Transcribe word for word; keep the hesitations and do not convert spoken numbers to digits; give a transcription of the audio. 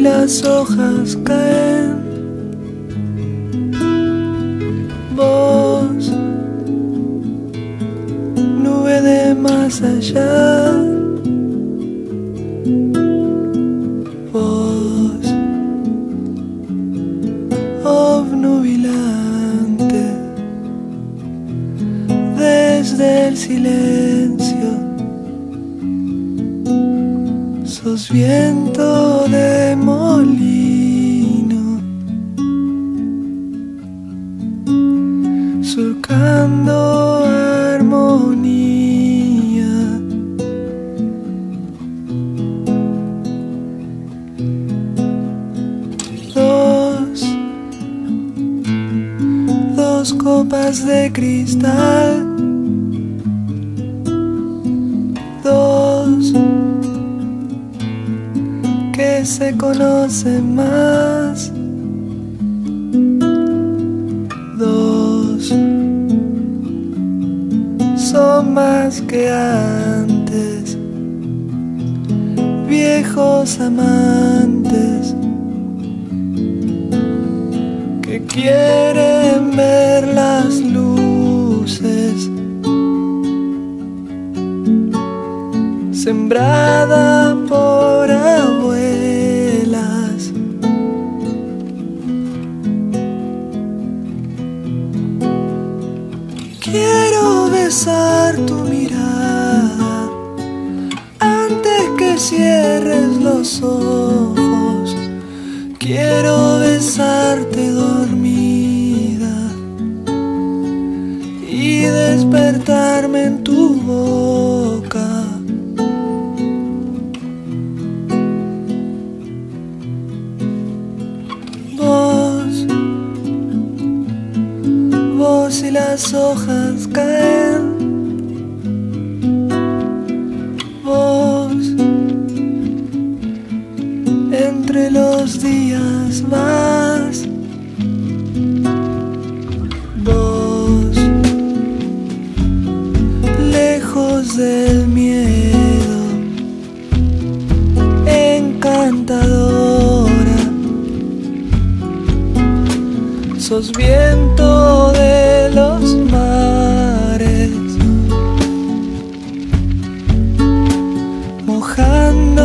las hojas caen, vos, nube de más allá, vos, obnubilante, desde el silencio, sos viento de molino, surcando armonía. Dos, dos copas de cristal, dos que se conocen más, dos son más que antes, viejos amantes que quieren ver las luces, sembrada por abuelas. Quiero besar tu mirada antes que cierres los ojos. Quiero besarte dormida y despertarme en tu boca. Vos, vos y las hojas caen, vos, entre los días vas, vos, lejos del miedo, encantadora, sos viento de los mares, mojando